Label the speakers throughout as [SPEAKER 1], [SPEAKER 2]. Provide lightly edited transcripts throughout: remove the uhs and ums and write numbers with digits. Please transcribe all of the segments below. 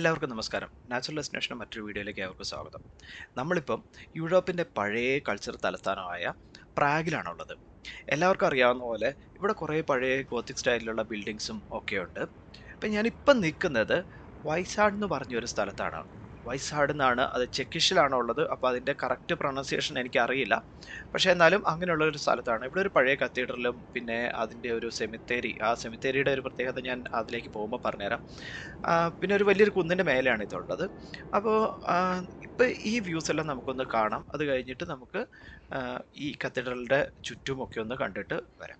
[SPEAKER 1] എല്ലാവർക്കും നമസ്കാരം. നാച്ചുറൽ ഡെസ്റ്റിനേഷൻ്റെ മറ്റൊരു വീഡിയോയിലേക്ക് ഏവർക്കും സ്വാഗതം. നമ്മളിപ്പം യൂറോപ്പിൻ്റെ പഴയ കൾച്ചർ തലസ്ഥാനമായ പ്രാഗിലാണുള്ളത്. എല്ലാവർക്കും അറിയാവുന്ന പോലെ ഇവിടെ കുറേ പഴയ ഗോത്തിക് സ്റ്റൈലിലുള്ള ബിൽഡിങ്സും ഒക്കെ ഉണ്ട്. അപ്പം ഞാനിപ്പം നിൽക്കുന്നത് വൈസാഡ് എന്ന് പറഞ്ഞൊരു സ്ഥലത്താണ്. വൈസാഡ് എന്നാണ്, അത് ചെക്കിഷിലാണോ ഉള്ളത്, അപ്പോൾ അതിൻ്റെ കറക്റ്റ് പ്രൊണൗൺസിയേഷൻ എനിക്കറിയില്ല. പക്ഷേ എന്നാലും അങ്ങനെയുള്ള ഒരു സ്ഥലത്താണ്. ഇവിടെ ഒരു പഴയ കത്തീഡ്രലും പിന്നെ അതിൻ്റെ ഒരു സെമിത്തേരി, ആ സെമിത്തേരിയുടെ ഒരു പ്രത്യേകത ഞാൻ അതിലേക്ക് പോകുമ്പോൾ പറഞ്ഞുതരാം. പിന്നെ ഒരു വലിയൊരു കുന്നിൻ്റെ മേലെയാണ് ഇതുള്ളത്. അപ്പോൾ ഇപ്പോൾ ഈ വ്യൂസ് എല്ലാം നമുക്കൊന്ന് കാണാം. അത് കഴിഞ്ഞിട്ട് നമുക്ക് ഈ കത്തീഡ്രലിൻ്റെ ചുറ്റുമൊക്കെ ഒന്ന് കണ്ടിട്ട് വരാം.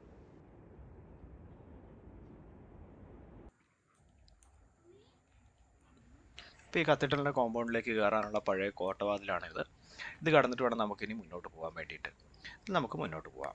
[SPEAKER 1] ഇപ്പോൾ ഈ കത്തീഡ്രലിൻ്റെ കോമ്പൗണ്ടിലേക്ക് കയറാനുള്ള പഴയ കോട്ടവാതിലാണിത്. ഇത് കടന്നിട്ട് വേണം നമുക്കിനി മുന്നോട്ട് പോകാൻ വേണ്ടിയിട്ട്. നമുക്ക് മുന്നോട്ട് പോകാം.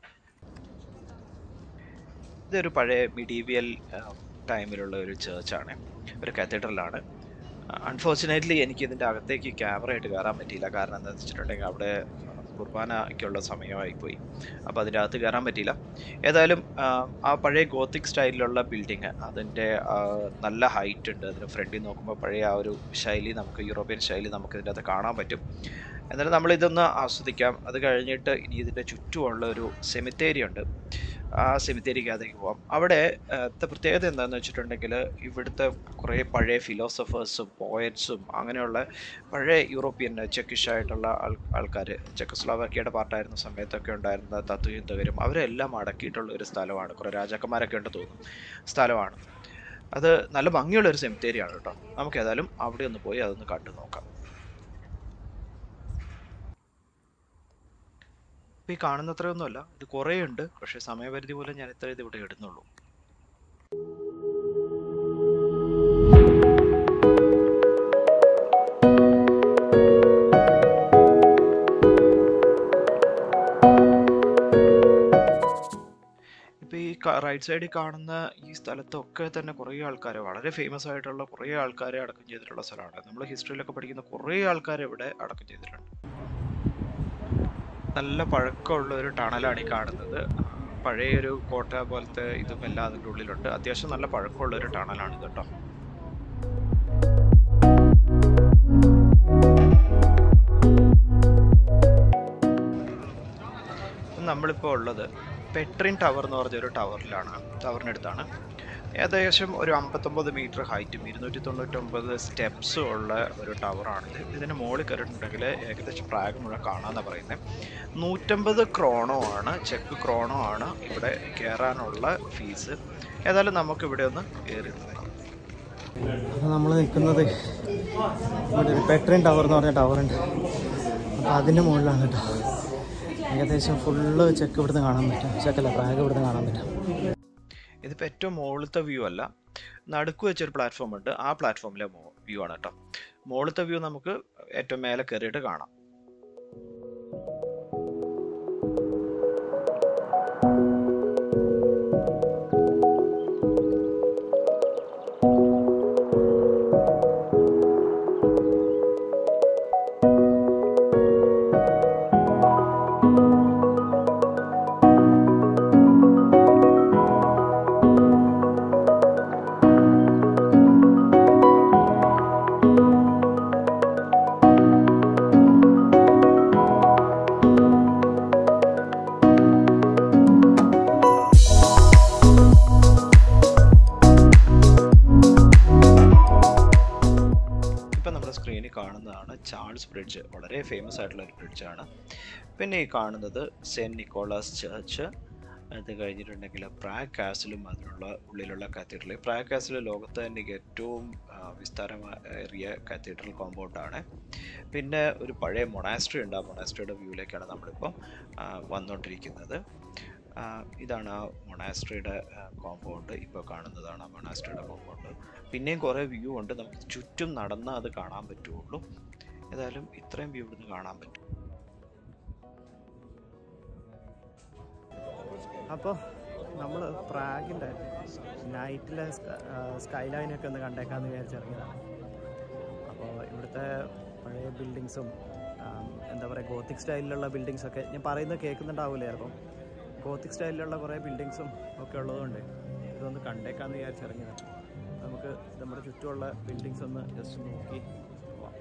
[SPEAKER 1] ഇതൊരു പഴയ മിഡീവിയൽ ടൈമിലുള്ള ഒരു ചേർച്ചാണ്, ഒരു കത്തീഡ്രലാണ്. അൺഫോർച്ചുനേറ്റ്ലി എനിക്ക് ഇതിൻ്റെ അകത്തേക്ക് ക്യാമറയായിട്ട് കയറാൻ പറ്റിയില്ല. കാരണം എന്താണെന്ന് വെച്ചിട്ടുണ്ടെങ്കിൽ അവിടെ കുർബാനയ്ക്കുള്ള സമയമായിപ്പോയി. അപ്പോൾ അതിൻ്റെ അകത്ത് കയറാൻ പറ്റിയില്ല. ഏതായാലും ആ പഴയ ഗോത്തിക് സ്റ്റൈലിലുള്ള ബിൽഡിങ്, അതിൻ്റെ നല്ല ഹൈറ്റ് ഉണ്ട്. അതിന് ഫ്രണ്ടിൽ നോക്കുമ്പോൾ പഴയ ആ ഒരു ശൈലി, നമുക്ക് യൂറോപ്യൻ ശൈലി നമുക്ക് ഇതിൻ്റെ അകത്ത് കാണാൻ പറ്റും. എന്നാലും നമ്മളിതൊന്ന് ആസ്വദിക്കാം. അത് കഴിഞ്ഞിട്ട് ഇനി ഇതിൻ്റെ ചുറ്റുമുള്ള ഒരു സെമിത്തേരി ഉണ്ട്, ആ സെമിത്തേരിക്കകത്തേക്ക് പോകാം. അവിടെ പ്രത്യേകത എന്താണെന്ന് വെച്ചിട്ടുണ്ടെങ്കിൽ ഇവിടുത്തെ കുറേ പഴയ ഫിലോസഫേഴ്സും പോയറ്റ്സും അങ്ങനെയുള്ള പഴയ യൂറോപ്യൻ ചെക്കിഷ് ആയിട്ടുള്ള ആൾക്കാർ, ചെക്കോസ്ലോവാക്യയുടെ പാർട്ടായിരുന്ന സമയത്തൊക്കെ ഉണ്ടായിരുന്ന തത്വചിന്തകരും അവരെല്ലാം അടക്കിയിട്ടുള്ള ഒരു സ്ഥലമാണ്. കുറേ രാജാക്കന്മാരൊക്കെ ഉണ്ട് തോന്നുന്നു സ്ഥലമാണ്. അത് നല്ല ഭംഗിയുള്ളൊരു സെമിത്തേരിയാണ് കേട്ടോ. നമുക്ക് ഏതായാലും അവിടെ ഒന്ന് പോയി അതൊന്ന് കണ്ടു നോക്കാം. ഇപ്പോൾ ഈ കാണുന്ന അത്രയൊന്നുമല്ല, ഇത് കുറേ ഉണ്ട്. പക്ഷേ സമയപരിധി പോലെ ഞാൻ ഇത്ര ഇത് ഇവിടെ ഇടുന്നുള്ളൂ. ഇപ്പോൾ ഈ റൈറ്റ് സൈഡിൽ കാണുന്ന ഈ സ്ഥലത്തൊക്കെ തന്നെ കുറേ ആൾക്കാർ, വളരെ ഫേമസ് ആയിട്ടുള്ള കുറേ ആൾക്കാരെ അടക്കം ചെയ്തിട്ടുള്ള സ്ഥലമാണ്. നമ്മൾ ഹിസ്റ്ററിയിലൊക്കെ പഠിക്കുന്ന കുറേ ആൾക്കാരെ ഇവിടെ അടക്കം ചെയ്തിട്ടുണ്ട്. നല്ല പഴക്കമുള്ള ഒരു ടണലാണ് ഈ കാണുന്നത്. പഴയൊരു കോട്ട പോലത്തെ ഇതും എല്ലാം അതിൻ്റെ ഉള്ളിലുണ്ട്. അത്യാവശ്യം നല്ല പഴക്കമുള്ള ഒരു ടണലാണ് ഇത് കേട്ടോ. നമ്മളിപ്പോൾ ഉള്ളത് പെട്രിൻ ടവർ എന്ന് പറഞ്ഞൊരു ടവറിനടുത്താണ്. ഏകദേശം ഒരു 59 മീറ്റർ ഹൈറ്റും 299 സ്റ്റെപ്സും ഉള്ള ഒരു ടവറാണിത്. ഇതിന് മുകളിൽ കയറിയിട്ടുണ്ടെങ്കിൽ ഏകദേശം പ്രാഗ് മുഴുവൻ കാണാമെന്നാണ് പറയുന്നത്. 150 ക്രോണോ ആണ്, ചെക്ക് ക്രോണോ ആണ് ഇവിടെ കയറാനുള്ള ഫീസ്. ഏതായാലും നമുക്കിവിടെ ഒന്ന് കയറി നോക്കാം.
[SPEAKER 2] നമ്മൾ നിൽക്കുന്നത് ഇവിടെ ഒരു പെട്രിൻ ടവർ എന്ന് പറഞ്ഞ ടവറുണ്ട്. അപ്പോൾ അതിൻ്റെ മുകളിലാണ് കേട്ടോ. ഏകദേശം ഫുള്ള് ചെക്ക് ഇവിടുന്ന് കാണാൻ പറ്റും. ചെക്കല്ല, പ്രാഗ് ഇവിടുന്ന് കാണാൻ പറ്റും.
[SPEAKER 1] ഇതിപ്പോൾ ഏറ്റവും മുകളിലത്തെ വ്യൂ അല്ല, നടുക്ക് വെച്ചൊരു പ്ലാറ്റ്ഫോം ഉണ്ട്. ആ പ്ലാറ്റ്ഫോമിലെ വ്യൂ ആണ് കേട്ടോ. മുകളിലത്തെ വ്യൂ നമുക്ക് ഏറ്റവും മേലെ കയറിയിട്ട് കാണാം. സ്ക്രീനിൽ കാണുന്നതാണ് ചാൾസ് ബ്രിഡ്ജ്, വളരെ ഫേമസ് ആയിട്ടുള്ള ഒരു ബ്രിഡ്ജാണ്. പിന്നെ ഈ കാണുന്നത് സെൻറ്റ് നിക്കോളാസ് ചർച്ച്. അത് കഴിഞ്ഞിട്ടുണ്ടെങ്കിൽ പ്രാഗ് കാസിലും അതിനുള്ള ഉള്ളിലുള്ള കത്തീഡ്രൽ. പ്രാഗ് കാസിൽ ലോകത്ത് തന്നെ ഏറ്റവും വിസ്താരമേറിയ കത്തീഡ്രൽ കോമ്പൗണ്ടാണ്. പിന്നെ ഒരു പഴയ മൊണാസ്ട്രി ഉണ്ട്. ആ മൊണാസ്ട്രിയുടെ വ്യൂവിലേക്കാണ് നമ്മളിപ്പോൾ വന്നുകൊണ്ടിരിക്കുന്നത്. ഇതാണ് ആ മൊണാസ്ട്രിയുടെ കോമ്പൗണ്ട്. ഇപ്പോൾ കാണുന്നതാണ് ആ മൊണാസ്ട്രിയുടെ കോമ്പൗണ്ട്. പിന്നെയും കുറേ വ്യൂ ഉണ്ട്, നമുക്ക് ചുറ്റും നടന്നാൽ അത് കാണാൻ പറ്റുള്ളൂ. ഏതായാലും ഇത്രയും വ്യൂ ഇവിടുന്ന് കാണാൻ പറ്റും.
[SPEAKER 2] അപ്പോൾ നമ്മൾ പ്രാഗിൻ്റെ നൈറ്റിലെ സ്കൈ ലൈനൊക്കെ ഒന്ന് കണ്ടേക്കാമെന്ന് വിചാരിച്ചിറങ്ങിയതാണ്. അപ്പോൾ ഇവിടുത്തെ പഴയ ബിൽഡിങ്സും എന്താ പറയുക, ഗോത്തിക് സ്റ്റൈലിലുള്ള ബിൽഡിങ്സൊക്കെ ഞാൻ പറയുന്നത് കേൾക്കുന്നുണ്ടാവില്ലേ ചിലപ്പം. ഗോത്തിക് സ്റ്റൈലിലുള്ള കുറേ ബിൽഡിങ്സും ഒക്കെ ഉള്ളതുകൊണ്ട് ഇതൊന്ന് കണ്ടേക്കാമെന്ന് വിചാരിച്ചിറങ്ങിയതാണ്. നമുക്ക് നമുക്ക് നമ്മുടെ ചുറ്റുമുള്ള ബിൽഡിങ്സ് ഒന്ന് ജസ്റ്റ് നോക്കി പോവാം.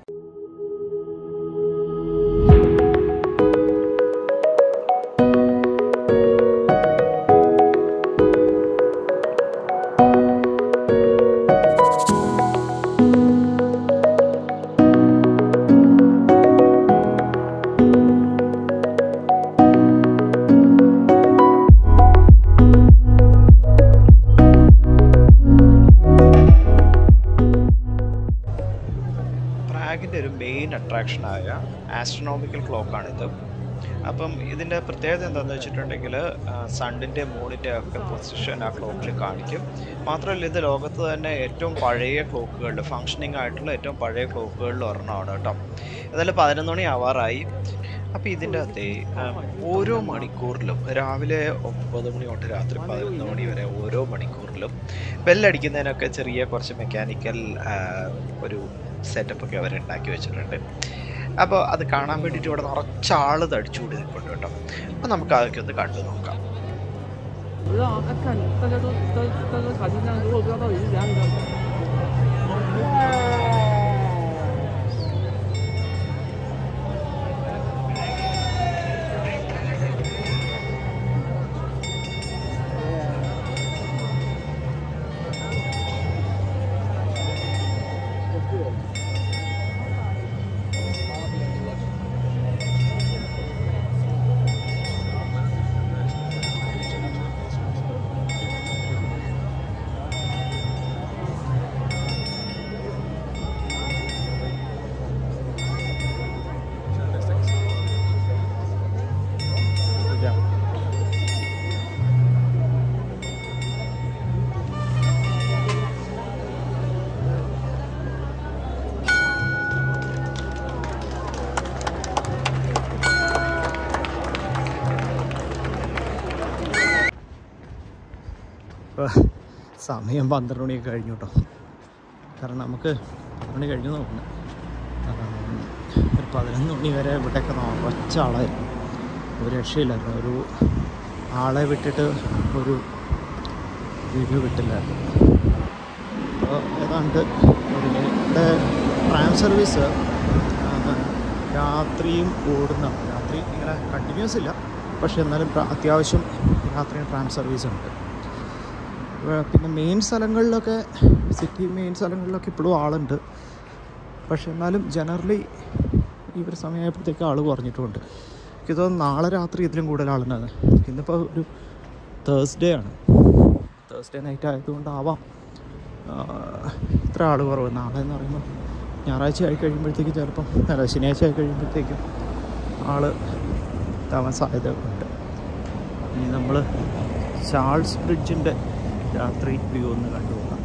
[SPEAKER 1] പ്രാഗിൻ്റെ ഒരു മെയിൻ അട്രാക്ഷനായ ആസ്ട്രോണോമിക്കൽ ക്ലോക്കാണിത്. അപ്പം ഇതിൻ്റെ പ്രത്യേകത എന്താണെന്ന് വെച്ചിട്ടുണ്ടെങ്കിൽ സണ്ണിൻ്റെ മൂണിൻ്റെ ഒക്കെ പൊസിഷൻ ആ ക്ലോക്കിൽ കാണിക്കും. മാത്രമല്ല ഇത് ലോകത്ത് തന്നെ ഏറ്റവും പഴയ ക്ലോക്കുകളിൽ ഫങ്ഷനിങ് ആയിട്ടുള്ള ഏറ്റവും പഴയ ക്ലോക്കുകളിൽ ഒരെണ്ണമാണ് കേട്ടോ. ഏതായാലും 11 മണി ആവാറായി. അപ്പോൾ ഇതിൻ്റെ അകത്തെ ഓരോ മണിക്കൂറിലും രാവിലെ 9 മണി തൊട്ട് രാത്രി 11 മണി വരെ ഓരോ മണിക്കൂറിലും ബെല്ലടിക്കുന്നതിനൊക്കെ ചെറിയ കുറച്ച് മെക്കാനിക്കൽ ഒരു സെറ്റപ്പൊക്കെ അവർ ഉണ്ടാക്കി വെച്ചിട്ടുണ്ട്. അപ്പോൾ അത് കാണാൻ വേണ്ടിയിട്ട് ഇവിടെ നിറച്ച ആള് തടിച്ചുകൂടി നിൽക്കുന്നുണ്ട് കേട്ടോ. അപ്പോൾ നമുക്ക് അതൊക്കെ ഒന്ന് കണ്ടു നോക്കാം.
[SPEAKER 2] സമയം 12 മണിയൊക്കെ കഴിഞ്ഞു കേട്ടോ. കാരണം നമുക്ക് 12 മണി കഴിഞ്ഞു നോക്കണം. ഒരു 11 മണി വരെ ഇവിടെയൊക്കെ നിറച്ച ആളായിരുന്നു. ഒരു രക്ഷയില്ലായിരുന്നു. ഒരു ആളെ വിട്ടിട്ട് ഒരു വീഡിയോ കിട്ടില്ലായിരുന്നു. അപ്പോൾ ഏതാണ്ട് ഇവിടെ ട്രാം സർവീസ് രാത്രിയും ഓടുന്നതാണ്. രാത്രി ഇങ്ങനെ കണ്ടിന്യൂസ് ഇല്ല, പക്ഷേ എന്നാലും അത്യാവശ്യം രാത്രിയും ട്രാം സർവീസ് ഉണ്ട്. പിന്നെ മെയിൻ സ്ഥലങ്ങളിലൊക്കെ സിറ്റി മെയിൻ സ്ഥലങ്ങളിലൊക്കെ ഇപ്പോഴും ആളുണ്ട്. പക്ഷെ എന്നാലും ജനറലി ഈ ഒരു സമയമായപ്പോഴത്തേക്ക് ആൾ കുറഞ്ഞിട്ടുമുണ്ട്. എനിക്ക് തോന്നുന്നു നാളെ രാത്രി ഇതിലും കൂടുതൽ ആളുണ്ടാകുന്നത്. ഇന്നിപ്പോൾ ഒരു തേഴ്സ്ഡേ ആണ്. തേഴ്സ്ഡേ നൈറ്റ് ആയതുകൊണ്ടാവാം ഇത്ര ആൾ കുറവ്. നാളെ എന്ന് പറയുമ്പോൾ ഞായറാഴ്ച ആയി കഴിയുമ്പോഴത്തേക്കും ചിലപ്പം ശനിയാഴ്ച ആയി കഴിയുമ്പോഴത്തേക്കും ആൾ എത്താൻ സാധ്യത ഉണ്ട്. ഇനി നമ്മൾ ചാൾസ് ബ്രിഡ്ജിൻ്റെ രാത്രി വ്യൂ ഒന്ന് കണ്ടുപോകാം.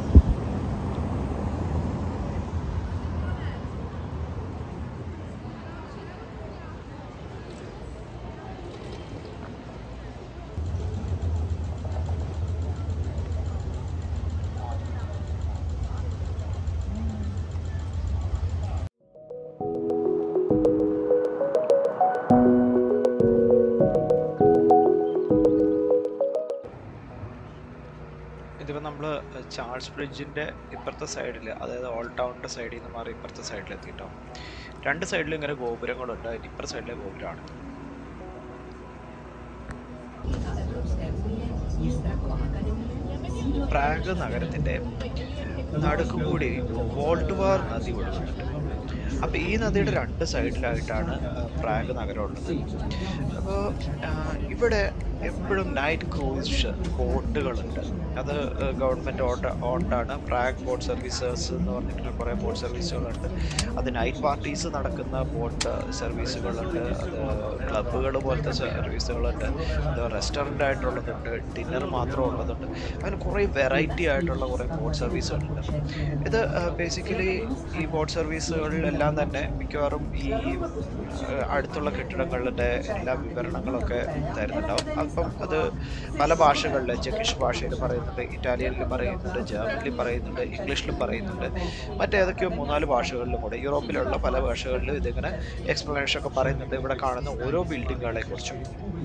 [SPEAKER 1] ഇതിപ്പോൾ നമ്മൾ ചാൾസ് ബ്രിഡ്ജിൻ്റെ ഇപ്പുറത്തെ സൈഡിൽ, അതായത് ഓൾഡ് ടൗണിൻ്റെ സൈഡിൽ നിന്ന് മാറി ഇപ്പുറത്തെ സൈഡിൽ എത്തിയിട്ടോ. രണ്ട് സൈഡിലും ഇങ്ങനെ ഗോപുരങ്ങളുണ്ട്. അതിൻ്റെ ഇപ്പുറത്തെ സൈഡിലെ ഗോപുരമാണ്. പ്രാഗ് നഗരത്തിൻ്റെ നടുക്കുകൂടി വോൾട്ടവാർ നദി ഒഴുകുന്നുണ്ട്. അപ്പോൾ ഈ നദിയുടെ രണ്ട് സൈഡിലായിട്ടാണ് പ്രാഗ് നഗരം ഉള്ളത്. അപ്പോൾ ഇവിടെ എപ്പോഴും നൈറ്റ് ക്രൂസ് ബോട്ടുകളുണ്ട്. അത് ഗവൺമെൻറ് ഓൺഡാണ്. പ്രാഗ് ബോട്ട് സർവീസസ് എന്ന് പറഞ്ഞിട്ടുള്ള കുറേ ബോട്ട് സർവീസുകളുണ്ട്. അത് നൈറ്റ് പാർട്ടീസ് നടക്കുന്ന ബോട്ട് സർവീസുകളുണ്ട്. അത് ക്ലബ്ബുകൾ പോലത്തെ സർവീസുകളുണ്ട്. അത് റെസ്റ്റോറൻ്റ് ആയിട്ടുള്ളതുണ്ട്. ഡിന്നർ മാത്രം ഉള്ളതുണ്ട്. അങ്ങനെ കുറേ വെറൈറ്റി ആയിട്ടുള്ള കുറേ ബോട്ട് സർവീസുകളുണ്ട്. ഇത് ബേസിക്കലി ഈ ബോട്ട് സർവീസുകളിലെല്ലാം തന്നെ മിക്കവാറും ഈ അടുത്തുള്ള കെട്ടിടങ്ങളുടെ എല്ലാ വിവരണങ്ങളൊക്കെ തരുന്നുണ്ടാവും. അപ്പം അത് പല ഭാഷകളിൽ, ചെക്കിഷ് ഭാഷയിൽ പറയുന്നുണ്ട്, ഇറ്റാലിയനിൽ പറയുന്നുണ്ട്, ജർമ്മനിൽ പറയുന്നുണ്ട്, ഇംഗ്ലീഷിലും പറയുന്നുണ്ട്, മറ്റേതൊക്കെയോ 3-4 ഭാഷകളിലും കൂടെ, യൂറോപ്പിലുള്ള പല ഭാഷകളിലും ഇതിങ്ങനെ എക്സ്പ്ലനേഷൻ ഒക്കെ പറയുന്നുണ്ട് ഇവിടെ കാണുന്ന ഓരോ ബിൽഡിങ്ങുകളെ കുറിച്ചും.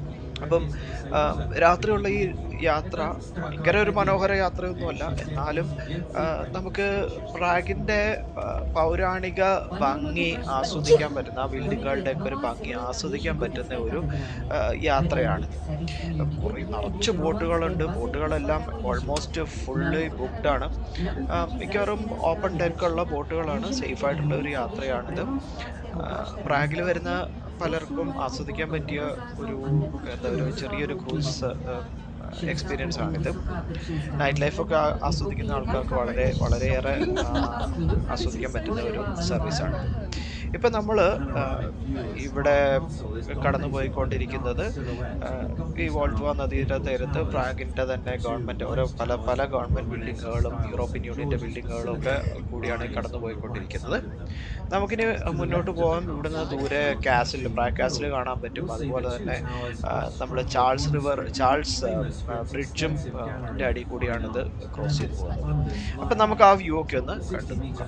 [SPEAKER 1] അപ്പം രാത്രിയുള്ള ഈ യാത്ര ഭയങ്കര ഒരു മനോഹര യാത്രയൊന്നുമല്ല, എന്നാലും നമുക്ക് പ്രാഗിൻ്റെ പൗരാണിക ഭംഗി ആസ്വദിക്കാൻ പറ്റുന്ന, ആ ബിൽഡിങ്ങുകളുടെയൊക്കെ ഒരു ഭംഗി ആസ്വദിക്കാൻ പറ്റുന്ന ഒരു യാത്രയാണ്. കുറേ നിറച്ച് ബോട്ടുകളുണ്ട്, ബോട്ടുകളെല്ലാം ഓൾമോസ്റ്റ് ഫുള്ളി ബുക്ക്ഡ് ആണ്. മിക്കവാറും ഓപ്പൺ ഡെക്കുള്ള ബോട്ടുകളാണ്, സേഫായിട്ടുള്ള ഒരു യാത്രയാണിത്. പ്രാഗിൽ വരുന്ന പലർക്കും ആസ്വദിക്കാൻ പറ്റിയ ഒരു ചെറിയൊരു ക്രൂസ് എക്സ്പീരിയൻസ് ആണിത്. നൈറ്റ് ലൈഫൊക്കെ ആസ്വദിക്കുന്ന ആൾക്കാർക്ക് വളരെയേറെ ആസ്വദിക്കാൻ പറ്റുന്ന ഒരു സർവീസാണ്. ഇപ്പം നമ്മൾ ഇവിടെ കടന്നു പോയിക്കൊണ്ടിരിക്കുന്നത് ഈ വോൾട്ടവ നദിയുടെ തീരത്ത് പ്രാഗിൻ്റെ തന്നെ ഗവൺമെൻറ് പല ഗവൺമെൻറ് ബിൽഡിങ്ങുകളും യൂറോപ്യൻ യൂണിയൻ്റെ ബിൽഡിങ്ങുകളും ഒക്കെ കൂടിയാണ് കടന്നു പോയിക്കൊണ്ടിരിക്കുന്നത്. നമുക്കിനി മുന്നോട്ട് പോകാൻ ഇവിടുന്ന് ദൂരെ പ്രാഗ് കാസിൽ കാണാൻ പറ്റും. അതുപോലെ തന്നെ നമ്മൾ ചാൾസ് ബ്രിഡ്ജും അടിയിൽ കൂടിയാണിത് ക്രോസ് ചെയ്ത് പോകുന്നത്. അപ്പം നമുക്ക് ആ വ്യൂ ഒക്കെ ഒന്ന് കണ്ടു നോക്കാം.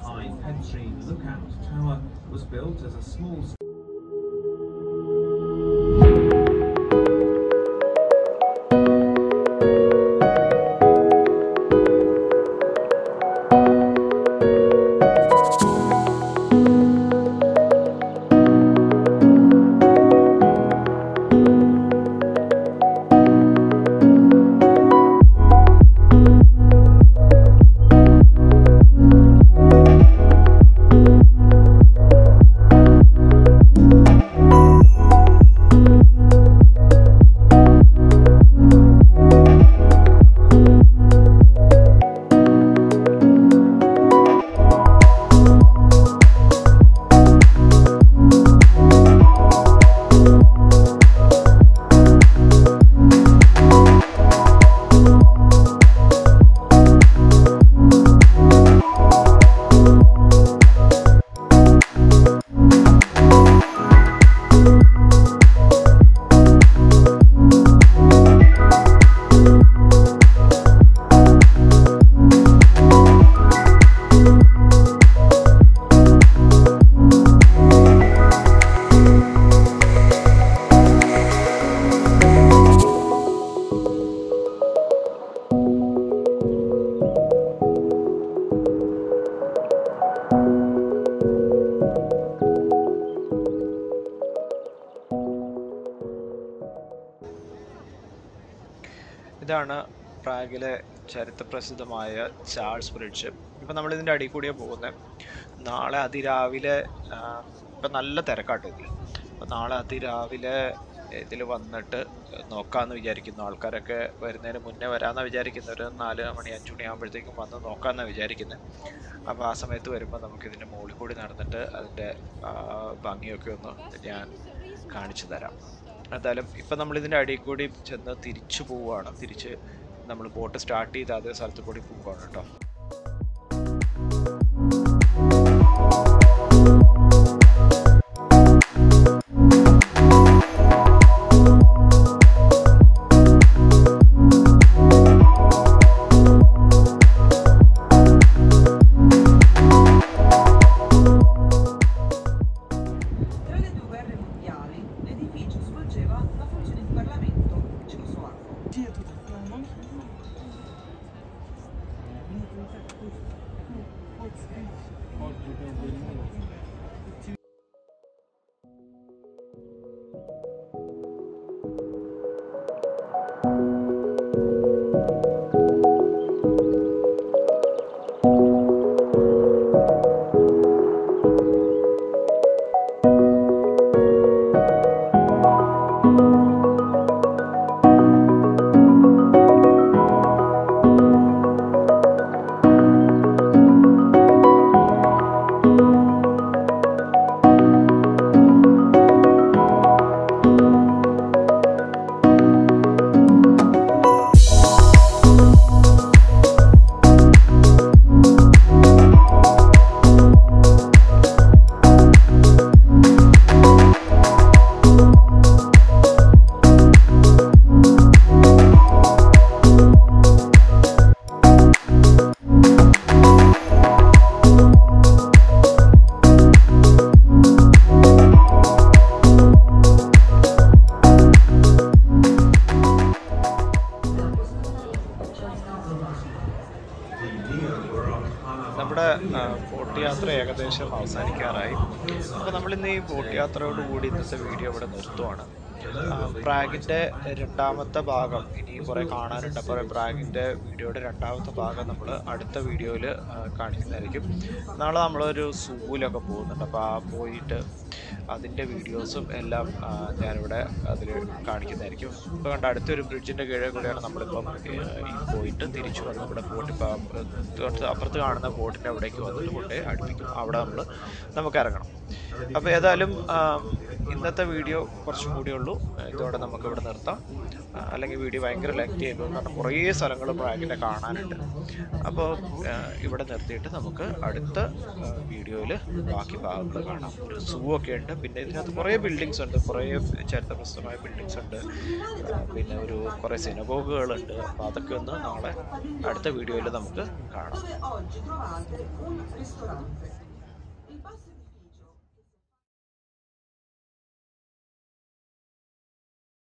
[SPEAKER 3] Was built as a small
[SPEAKER 1] ഇതാണ് പ്രാഗിലെ ചരിത്രപ്രസിദ്ധമായ ചാൾസ് ബ്രിഡ്ജ്. ഇപ്പം നമ്മളിതിൻ്റെ അടിയിൽ കൂടിയാണ് പോകുന്നത്. നാളെ അതിരാവിലെ ഇപ്പം നല്ല തിരക്കാട്ടോ ഇതിൽ. അപ്പം നാളെ അതിരാവിലെ ഇതിൽ വന്നിട്ട് നോക്കാമെന്ന് വിചാരിക്കുന്നു. ആൾക്കാരൊക്കെ വരുന്നതിന് മുന്നേ വരാമെന്നാണ് വിചാരിക്കുന്നത്. ഒരു 4 മണി 5 മണി ആകുമ്പോഴത്തേക്കും വന്ന് നോക്കാമെന്നാണ് വിചാരിക്കുന്നത്. അപ്പോൾ ആ സമയത്ത് വരുമ്പോൾ നമുക്കിതിൻ്റെ മുകളിൽ കൂടി നടന്നിട്ട് അതിൻ്റെ ഭംഗിയൊക്കെ ഒന്ന് ഞാൻ കാണിച്ചു തരാം. എന്തായാലും ഇപ്പം നമ്മളിതിൻ്റെ അടിയിൽ കൂടി ചെന്ന് തിരിച്ചു പോവുകയാണ്. തിരിച്ച് നമ്മൾ ബോട്ട് സ്റ്റാർട്ട് ചെയ്ത് അതേ സ്ഥലത്ത് കൂടി പോവുകയാണ് കേട്ടോ. ഏകദേശം അവസാനിക്കാറായി. അപ്പോൾ നമ്മളിന്ന് ഈ ബോട്ട് യാത്രയോടുകൂടി ഇന്നത്തെ വീഡിയോ ഇവിടെ നിർത്തുവാണ്. പ്രാഗിൻ്റെ രണ്ടാമത്തെ ഭാഗം ഇനി കുറേ കാണാനുണ്ട്. അപ്പോൾ പ്രാഗിൻ്റെ വീഡിയോയുടെ രണ്ടാമത്തെ ഭാഗം നമ്മൾ അടുത്ത വീഡിയോയിൽ കാണിക്കുന്നതായിരിക്കും. നാളെ നമ്മളൊരു സൂവിലൊക്കെ പോകുന്നുണ്ട്. അപ്പോൾ പോയിട്ട് അതിൻ്റെ വീഡിയോസും എല്ലാം ഞാനിവിടെ അതിൽ കാണിക്കുന്നതായിരിക്കും. ഇപ്പോൾ കണ്ട അടുത്തൊരു ബ്രിഡ്ജിൻ്റെ കീഴിൽ കൂടെയാണ് നമ്മളിപ്പം പോയിട്ട് തിരിച്ചു വന്നത്. ഇവിടെ ബോട്ട് ഇപ്പോൾ അപ്പുറത്ത് കാണുന്ന ബോട്ടിൻ്റെ അവിടേക്ക് വന്നിട്ട് കൊണ്ടേ അടുപ്പിക്കും. അവിടെ നമുക്ക് ഇറങ്ങണം. അപ്പോൾ ഏതായാലും ഇന്നത്തെ വീഡിയോ കുറച്ചും കൂടിയേ ഉള്ളൂ. ഇതോടെ നമുക്ക് ഇവിടെ നിർത്താം. അല്ലെങ്കിൽ വീഡിയോ ഭയങ്കര ലെങ്തി ആയിപ്പോൾ, കാരണം കുറേ സ്ഥലങ്ങൾ പ്രാഗിൻ്റെ കാണാനുണ്ട്. അപ്പോൾ ഇവിടെ നിർത്തിയിട്ട് നമുക്ക് അടുത്ത വീഡിയോയിൽ ബാക്കി ഭാഗങ്ങൾ കാണാം. ഒരു സൂ ഒക്കെ ഉണ്ട്, പിന്നെ ഇതിനകത്ത് കുറേ ബിൽഡിങ്സ് ഉണ്ട്, കുറേ ചരിത്രപ്രസിദ്ധമായ ബിൽഡിങ്സ് ഉണ്ട്, പിന്നെ കുറേ സിനഗോഗുകളുണ്ട്. അപ്പോൾ അതൊക്കെ ഒന്ന് നാളെ അടുത്ത വീഡിയോയിൽ നമുക്ക് കാണാം.